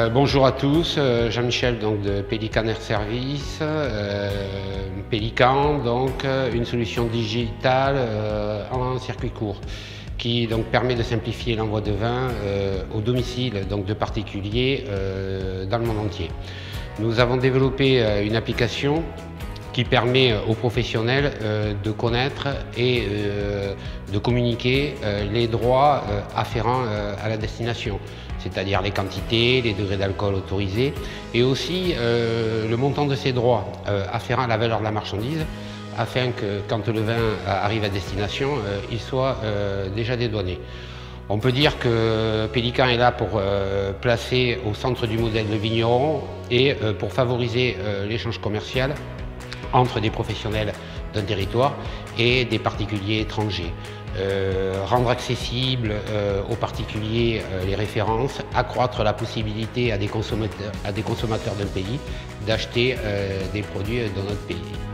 Bonjour à tous, Jean-Michel donc de Pélican Air Service. Pélican, donc une solution digitale en circuit court qui donc permet de simplifier l'envoi de vin au domicile donc de particuliers dans le monde entier. Nous avons développé une application qui permet aux professionnels de connaître et de communiquer les droits afférents à la destination, c'est-à-dire les quantités, les degrés d'alcool autorisés et aussi le montant de ces droits afférents à la valeur de la marchandise, afin que quand le vin arrive à destination, il soit déjà dédouané. On peut dire que Pélican est là pour placer au centre du modèle le vigneron et pour favoriser l'échange commercial entre des professionnels d'un territoire et des particuliers étrangers. Rendre accessibles aux particuliers les références, accroître la possibilité à des consommateurs d'un pays d'acheter des produits dans notre pays.